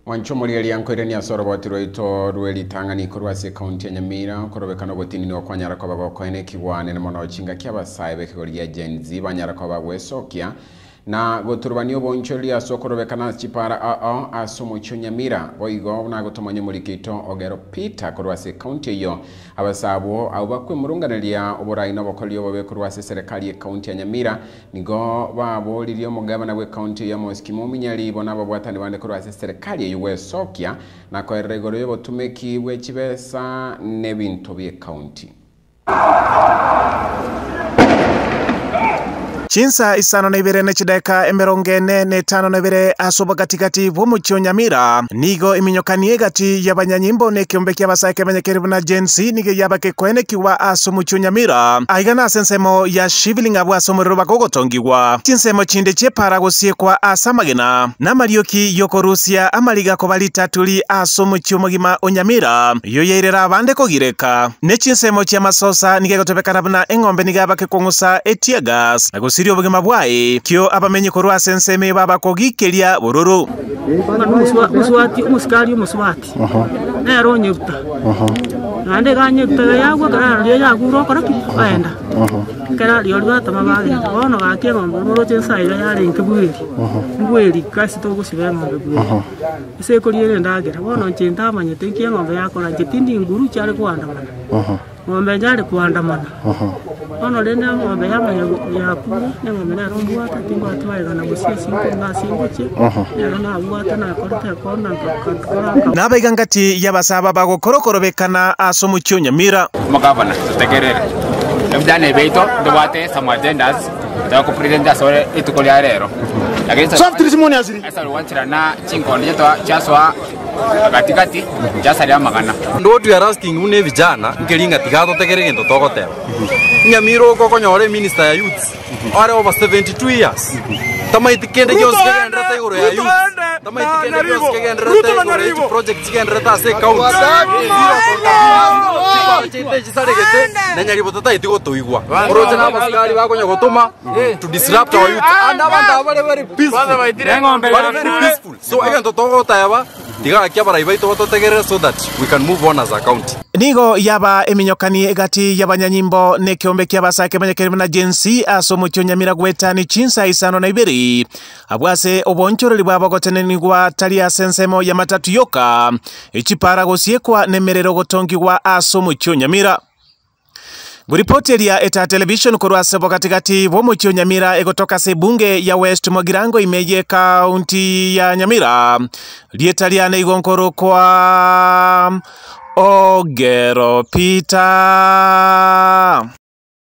Wanchomori aliankoire ni asoro botiro ito rueli tangani kurwase county ya Nyamira korobekano botini no kwanyara kwa baba koene kiwane na mono chinga kyabasaibe kigoriya Gen Z banyara kwa bagwesokia na goturbanio boncholi asokorobekana chipara asomo Nyamira boigo na gotomonye mulikito ogero Peter kurwase county yo abasabo abakwe murunganiria oborai no bokolio bobe kurwase serikali ya county ya Nyamira nigo baboliriyo mugabana we county ya Moskimo minyali bona babwatani bande kurwase serikali ya Wesokia na ko regoro yo botumeki bwe kibesa nebintu bye county. Chinsa isano na ibere nechideka emerongene ne tano na ibere asoba katikati bomucho Nyamira nigo iminyokanie gati yabanyanyimbo ne kiombe kyabasake banyakeribu na Gen Z nige yabake kwene kiwa asomucho Nyamira aigana sensemo ya shivilinga bwa somorero bakogotongiwa chinsemo chinde chepara gosiekwa asamagena na marioki yokorusia amaliga ko balitatuli asomucho mugima Onyamira yo yerera abande kogireka ne chinsemo kya masosa nige gotobekana engombe nige yabake kongusa etiagas sirio bugema bwae kyo abamenye korwa senseme baba kogikelia bororo muswati umuskari umuswati nero nyuta nande ganyuta yagwa kana yaguro koraki aenda kana liolwa tamabage ono gake ngombe muroche saira yale nkibwiri ngweri kasi to gusibe ngombe bwiri ise koriere ndagera ono nchenda manyete kiye ngombe yakora gitindi nguru cyari kwandamana ngombe njari kwandamana ono lenda ngombe yamanya yakura ngombe na rombuata tingo atwaye na busisi na singoche na abuata na korte kona kakora nabegangati yabasaba bago korokorobekana asomucho Nyamira magabana tegerere ebdane beito debate some agendas tako presenta sore itukoli rero soft testimony aziri asa wanchira na chinkondi yeto chaswa katikati chasari amagana ndo tu asking une vijana ngelinga tigato tegerere ndo tokoteba Nyamira ko konyore minister ya youth are over 72 years tamaitikende yose kenda tegoro ya youth tamaitikende yose kenda tegoro project kenda ta se county nanyaribo tataitigo toigwa project na maskari bakonya gotuma to disrupt our youth and abantu very peaceful so again totogota yaba diga kyabara ibaito totegerera so that we can move on as a county nigo yaba eminyokani gati yabanyanyimbo ne kiombe kyabasake banyakeribu na Gen Z asomucho Nyamira gwetani chinsa isano na ibiri abwase obonchoreli bwabagoteneni gwa talia sensemo ya matatu yoka echipara gosiekwa nemerero gotongigwa asomucho Nyamira. Guripoti ya Eta Television kurwase katikati bomucho Nyamira egotoka sebunge ya West Mogirango imeje kaunti ya Nyamira lietaliane igonkoro kwa Ogero Peter.